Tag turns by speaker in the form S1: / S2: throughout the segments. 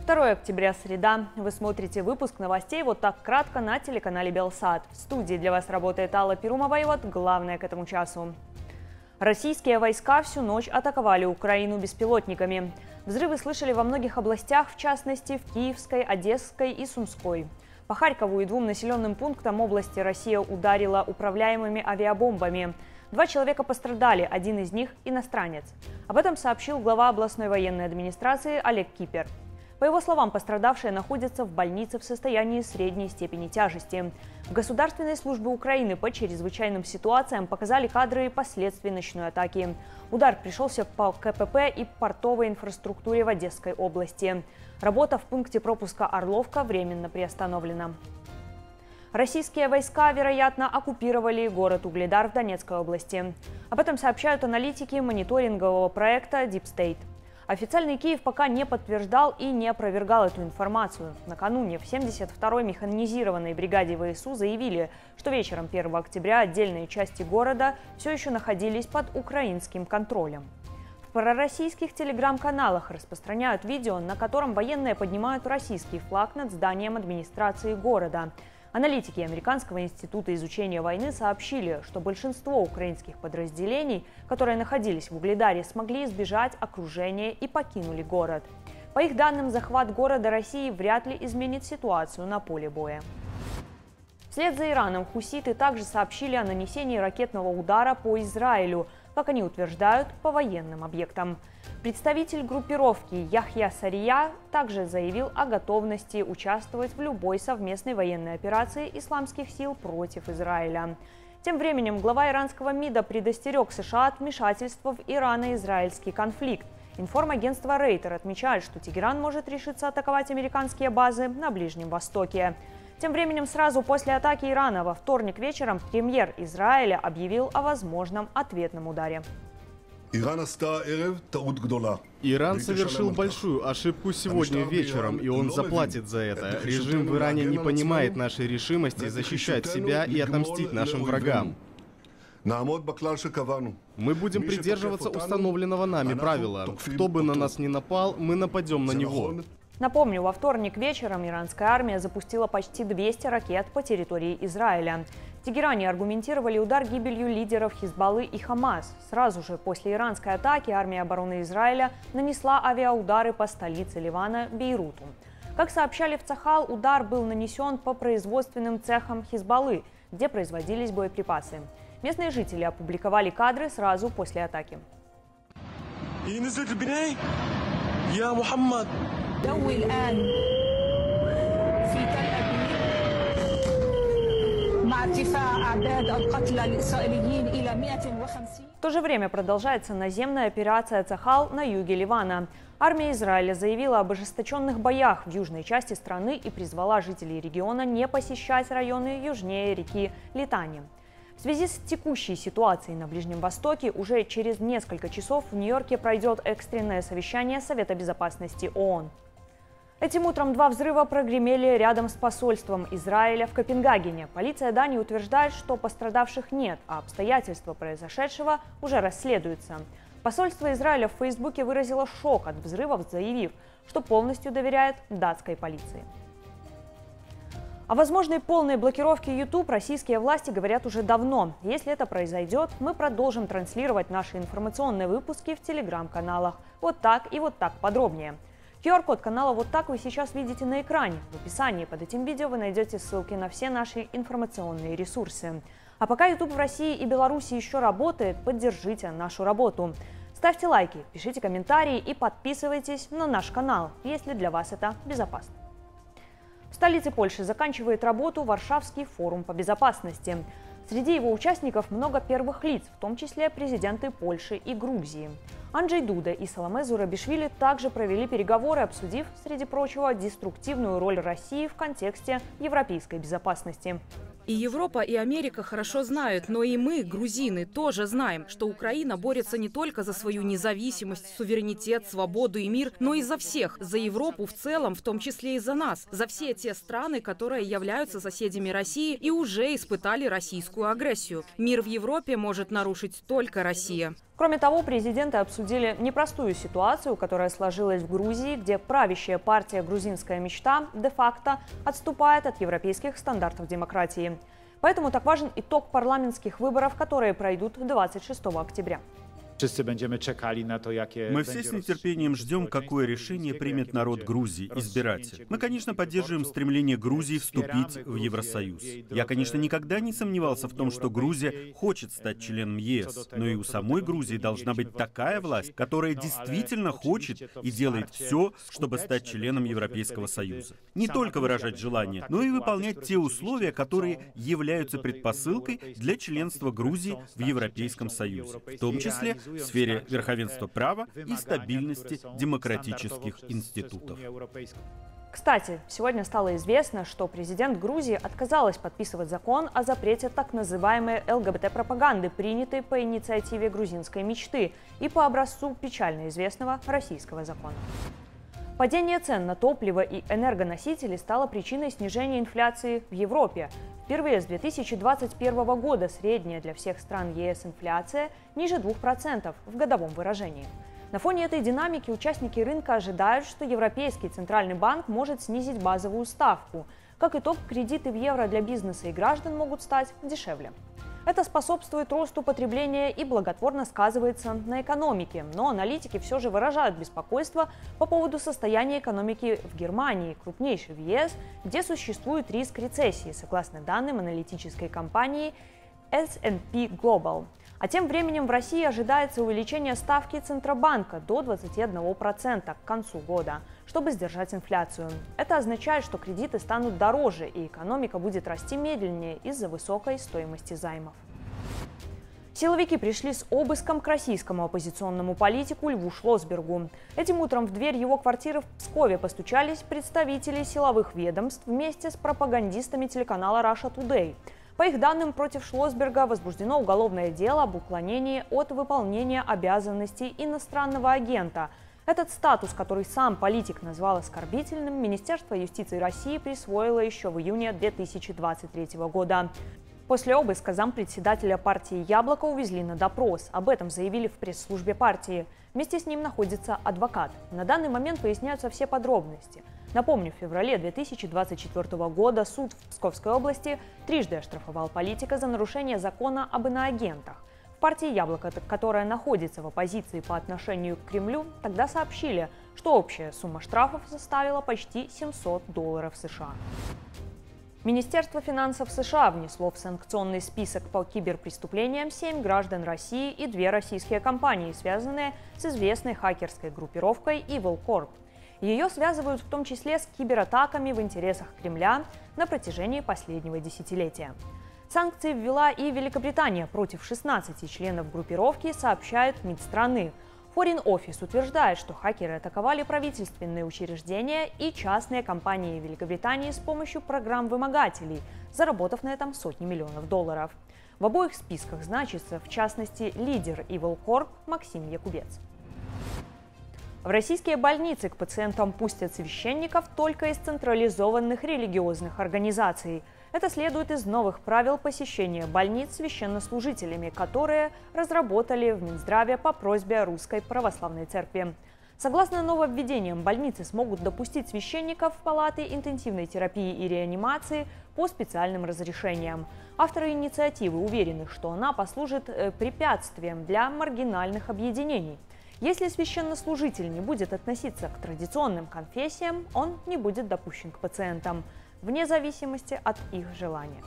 S1: 2 октября, среда. Вы смотрите выпуск новостей вот так кратко на телеканале Белсат. В студии для вас работает Алла Перумова и вот главное к этому часу. Российские войска всю ночь атаковали Украину беспилотниками. Взрывы слышали во многих областях, в частности в Киевской, Одесской и Сумской. По Харькову и 2 населенным пунктам области Россия ударила управляемыми авиабомбами. 2 человека пострадали, один из них – иностранец. Об этом сообщил глава областной военной администрации Олег Кипер. По его словам, пострадавшие находятся в больнице в состоянии средней степени тяжести. В Государственной службе Украины по чрезвычайным ситуациям показали кадры последствий ночной атаки. Удар пришелся по КПП и портовой инфраструктуре в Одесской области. Работа в пункте пропуска Орловка временно приостановлена. Российские войска, вероятно, оккупировали город Угледар в Донецкой области. Об этом сообщают аналитики мониторингового проекта Deep State. Официальный Киев пока не подтверждал и не опровергал эту информацию. Накануне в 72-й механизированной бригаде ВСУ заявили, что вечером 1 октября отдельные части города все еще находились под украинским контролем. В пророссийских телеграм-каналах распространяют видео, на котором военные поднимают российский флаг над зданием администрации города. Аналитики Американского института изучения войны сообщили, что большинство украинских подразделений, которые находились в Угледаре, смогли избежать окружения и покинули город. По их данным, захват города России вряд ли изменит ситуацию на поле боя. Вслед за Ираном хуситы также сообщили о нанесении ракетного удара по Израилю, как они утверждают, по военным объектам. Представитель группировки Яхья Сария также заявил о готовности участвовать в любой совместной военной операции исламских сил против Израиля. Тем временем глава иранского МИДа предостерег США от вмешательства в ирано-израильский конфликт. Информагентство Рейтер отмечает, что Тегеран может решиться атаковать американские базы на Ближнем Востоке. Тем временем сразу после атаки Ирана во вторник вечером премьер Израиля объявил о возможном ответном ударе.
S2: Иран совершил большую ошибку сегодня вечером, и он заплатит за это. Режим в Иране не понимает нашей решимости защищать себя и отомстить нашим врагам. Мы будем придерживаться установленного нами правила. Кто бы на нас ни напал, мы нападем на него.
S1: Напомню, во вторник вечером иранская армия запустила почти 200 ракет по территории Израиля. В Тегеране аргументировали удар гибелью лидеров Хизбаллы и Хамас. Сразу же после иранской атаки армия обороны Израиля нанесла авиаудары по столице Ливана Бейруту. Как сообщали в Цахал, удар был нанесен по производственным цехам Хизбаллы, где производились боеприпасы. Местные жители опубликовали кадры сразу после атаки. В то же время продолжается наземная операция «Цахал» на юге Ливана. Армия Израиля заявила об ожесточенных боях в южной части страны и призвала жителей региона не посещать районы южнее реки Литани. В связи с текущей ситуацией на Ближнем Востоке уже через несколько часов в Нью-Йорке пройдет экстренное совещание Совета безопасности ООН. Этим утром 2 взрыва прогремели рядом с посольством Израиля в Копенгагене. Полиция Дании утверждает, что пострадавших нет, а обстоятельства произошедшего уже расследуются. Посольство Израиля в Фейсбуке выразило шок от взрывов, заявив, что полностью доверяет датской полиции. О возможной полной блокировке YouTube российские власти говорят уже давно. Если это произойдет, мы продолжим транслировать наши информационные выпуски в телеграм-каналах. Вот так и вот так подробнее. QR-код канала «Вот так» вы сейчас видите на экране. В описании под этим видео вы найдете ссылки на все наши информационные ресурсы. А пока YouTube в России и Беларуси еще работает, поддержите нашу работу. Ставьте лайки, пишите комментарии и подписывайтесь на наш канал, если для вас это безопасно. В столице Польши заканчивает работу Варшавский форум по безопасности. Среди его участников много первых лиц, в том числе президенты Польши и Грузии. Анджей Дуда и Саломе Зурабишвили также провели переговоры, обсудив, среди прочего, деструктивную роль России в контексте европейской безопасности.
S3: И Европа, и Америка хорошо знают, но и мы, грузины, тоже знаем, что Украина борется не только за свою независимость, суверенитет, свободу и мир, но и за всех, за Европу в целом, в том числе и за нас, за все те страны, которые являются соседями России и уже испытали российскую агрессию. Мир в Европе может нарушить только Россия.
S1: Кроме того, президенты обсудили непростую ситуацию, которая сложилась в Грузии, где правящая партия «Грузинская мечта» де-факто отступает от европейских стандартов демократии. Поэтому так важен итог парламентских выборов, которые пройдут 26 октября.
S4: Мы все
S5: с нетерпением ждем, какое решение примет народ Грузии, избиратель. Мы, конечно, поддерживаем стремление Грузии вступить в Евросоюз. Я, конечно, никогда не сомневался в том, что Грузия хочет стать членом ЕС, но и у самой Грузии должна быть такая власть, которая действительно хочет и делает все, чтобы стать членом Европейского Союза. Не только выражать желание, но и выполнять те условия, которые являются предпосылкой для членства Грузии в Европейском Союзе, в том числе в сфере верховенства права и стабильности демократических институтов.
S1: Кстати, сегодня стало известно, что президент Грузии отказалась подписывать закон о запрете так называемой ЛГБТ-пропаганды, принятой по инициативе грузинской мечты и по образцу печально известного российского закона. Падение цен на топливо и энергоносители стало причиной снижения инфляции в Европе. Впервые с 2021 года средняя для всех стран ЕС инфляция ниже 2% в годовом выражении. На фоне этой динамики участники рынка ожидают, что Европейский центральный банк может снизить базовую ставку. Как итог, кредиты в евро для бизнеса и граждан могут стать дешевле. Это способствует росту потребления и благотворно сказывается на экономике. Но аналитики все же выражают беспокойство по поводу состояния экономики в Германии, крупнейшей в ЕС, где существует риск рецессии, согласно данным аналитической компании S&P Global. А тем временем в России ожидается увеличение ставки Центробанка до 21% к концу года, чтобы сдержать инфляцию. Это означает, что кредиты станут дороже и экономика будет расти медленнее из-за высокой стоимости займов. Силовики пришли с обыском к российскому оппозиционному политику Льву Шлосбергу. Этим утром в дверь его квартиры в Пскове постучались представители силовых ведомств вместе с пропагандистами телеканала Russia Today. По их данным, против Шлосберга возбуждено уголовное дело об уклонении от выполнения обязанностей иностранного агента. Этот статус, который сам политик назвал оскорбительным, Министерство юстиции России присвоило еще в июне 2023 года. После обыска зампредседателя партии «Яблоко» увезли на допрос. Об этом заявили в пресс-службе партии. Вместе с ним находится адвокат. На данный момент выясняются все подробности. Напомню, в феврале 2024 года суд в Псковской области трижды оштрафовал политика за нарушение закона об иноагентах. В партии «Яблоко», которая находится в оппозиции по отношению к Кремлю, тогда сообщили, что общая сумма штрафов составила почти $700 США. Министерство финансов США внесло в санкционный список по киберпреступлениям 7 граждан России и 2 российские компании, связанные с известной хакерской группировкой Evil Corp. Ее связывают в том числе с кибератаками в интересах Кремля на протяжении последнего десятилетия. Санкции ввела и Великобритания против 16 членов группировки, сообщает МИД страны. Foreign Office утверждает, что хакеры атаковали правительственные учреждения и частные компании Великобритании с помощью программ-вымогателей, заработав на этом сотни миллионов долларов. В обоих списках значится, в частности, лидер Evil Corp Максим Якубец. В российские больницы к пациентам пустят священников только из централизованных религиозных организаций. Это следует из новых правил посещения больниц священнослужителями, которые разработали в Минздраве по просьбе Русской Православной Церкви. Согласно нововведениям, больницы смогут допустить священников в палаты интенсивной терапии и реанимации по специальным разрешениям. Авторы инициативы уверены, что она послужит препятствием для маргинальных объединений. Если священнослужитель не будет относиться к традиционным конфессиям, он не будет допущен к пациентам, вне зависимости от их желания.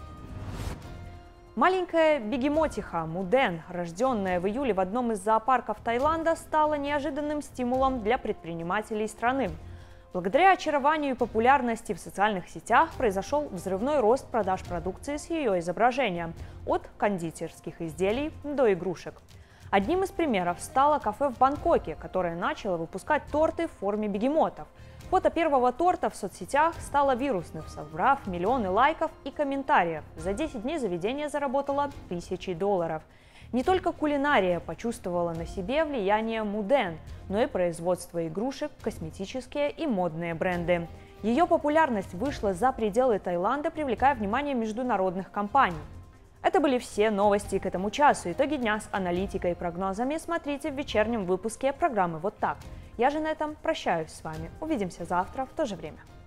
S1: Маленькая бегемотиха Муден, рожденная в июле в одном из зоопарков Таиланда, стала неожиданным стимулом для предпринимателей страны. Благодаря очарованию и популярности в социальных сетях произошел взрывной рост продаж продукции с ее изображением, от кондитерских изделий до игрушек. Одним из примеров стало кафе в Бангкоке, которое начало выпускать торты в форме бегемотов. Фото первого торта в соцсетях стало вирусным, собрав миллионы лайков и комментариев. За 10 дней заведение заработало $1000. Не только кулинария почувствовала на себе влияние Муден, но и производство игрушек, косметические и модные бренды. Ее популярность вышла за пределы Таиланда, привлекая внимание международных компаний. Это были все новости к этому часу. Итоги дня с аналитикой и прогнозами смотрите в вечернем выпуске программы «Вот так». Я же на этом прощаюсь с вами. Увидимся завтра в то же время.